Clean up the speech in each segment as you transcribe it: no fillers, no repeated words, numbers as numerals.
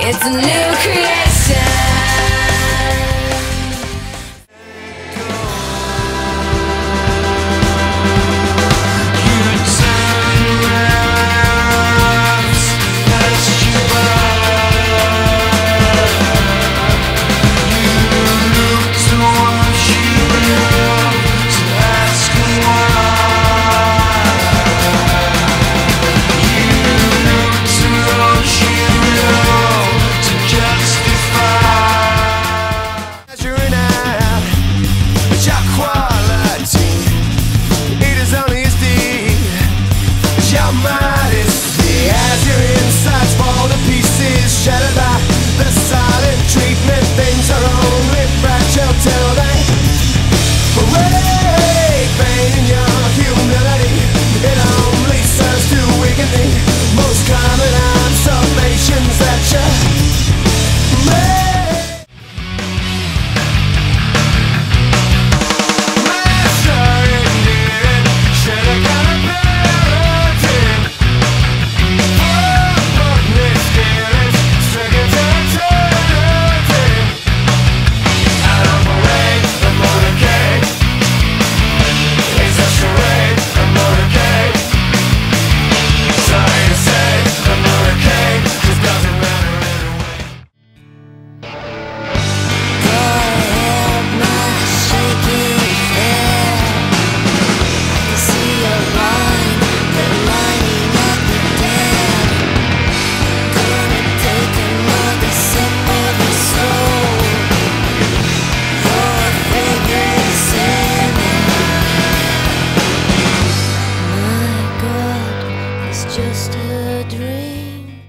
It's a new creation. Just a dream.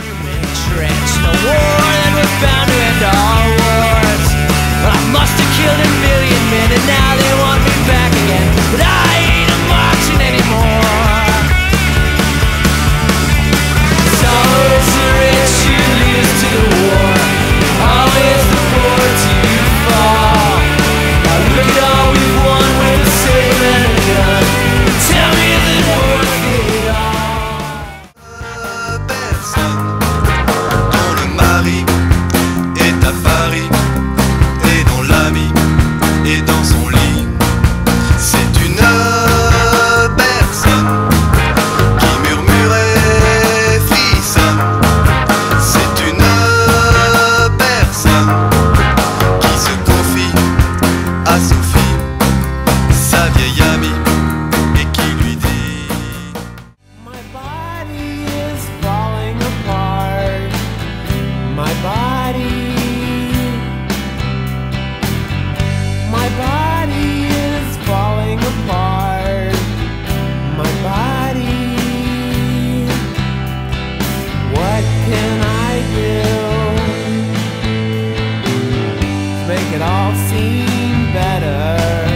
Entrenched in a war that was bound to end all wars. I must have killed a million men and now they want me back again. But I ain't a marching anymore. It's always the rich who lead us to the war, always the poor to fall. Now look at all we've won with a saber and a gun. Tell me is it worth it all? Est à Paris, et dont l'ami est dans son lit. C'est une personne qui murmurait frissonne. C'est une personne qui se confie à Sophie, sa vieille amie, et qui lui dit: My body is falling apart. My body is falling apart. My body. What can I do to make it all seem better?